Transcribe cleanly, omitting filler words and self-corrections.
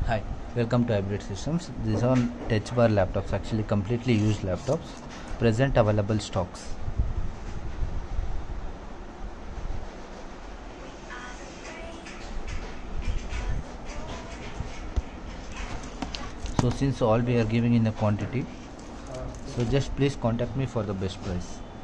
Hi, welcome to Hybrid Systems. These are touch bar laptops, actually completely used laptops. Present available stocks. So since all we are giving in a quantity, so just please contact me for the best price.